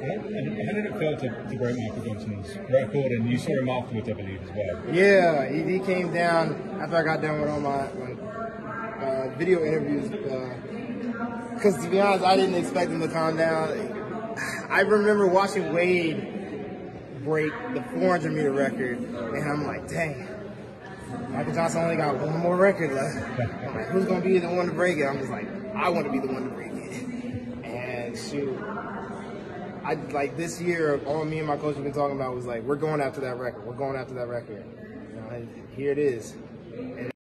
And how did it feel to break Micheal Johnson's record? And you saw him afterwards, I believe, as well. Yeah, he came down after I got done with all my video interviews. Because to be honest, I didn't expect him to calm down. I remember watching Wade break the 400-meter record, and I'm like, dang, Micheal Johnson only got one more record left. I'm like, who's going to be the one to break it? I'm just like, I want to be the one to break it. And shoot, this year, all me and my coach have been talking about was like, we're going after that record. We're going after that record. You know, and here it is. And